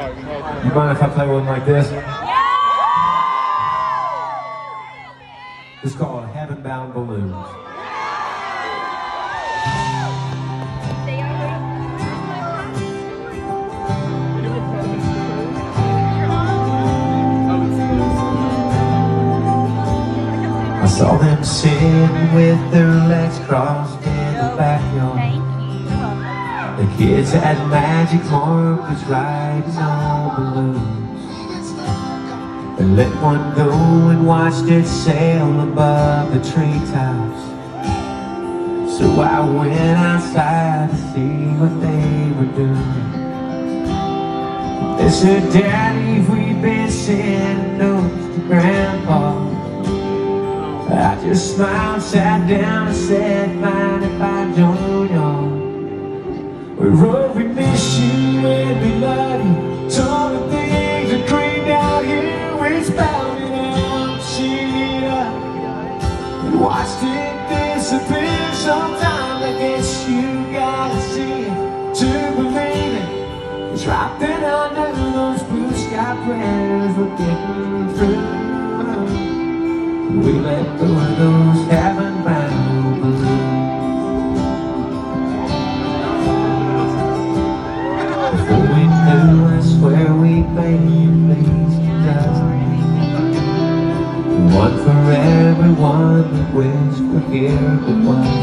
You mind if I play one like this? It's called Heaven Bound Balloons. I saw them sitting with their legs crossed in the backyard. The kids had magic markers riding on balloons. They let one go and watched it sail above the treetops. So I went outside to see what they were doing. They said, "Daddy, we've been sending notes to Grandpa." I just smiled, sat down and said, "Mind if I join y'all? We wrote we miss you and we love you. Told the things are great down here. We're spouting out, shit up. We watched it disappear. Sometimes I guess you gotta see it to believe it. It's right then I knew those blue sky prayers were getting through. We let go of those heaven-bound balloons. Before we knew, I swear we made things dozen. One for everyone that wished were here but one.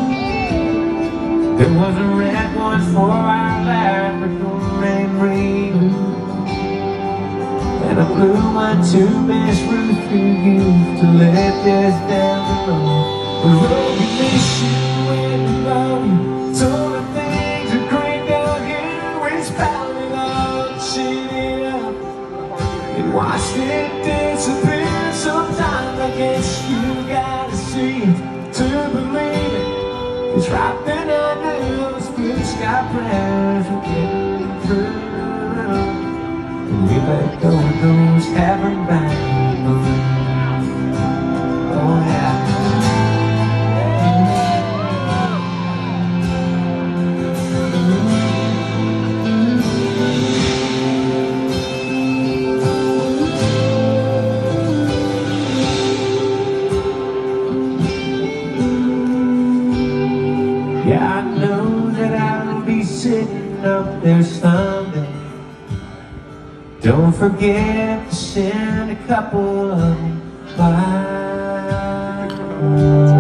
There was a red one for our Labrador and Ring, and a blue one to Miss Ruth, who used to live just down the road. We wrote we miss you and we love you. Told the things are great down here. We're spouting out, shit up. And watched it disappear. Sometimes I guess you gotta see it to believe it. It's right then I knew those blue sky prayers were getting through. We let go of those heaven-bound balloons. Oh yeah. Yeah, I know that I'll be sitting up there someday. Don't forget to send a couple of them by.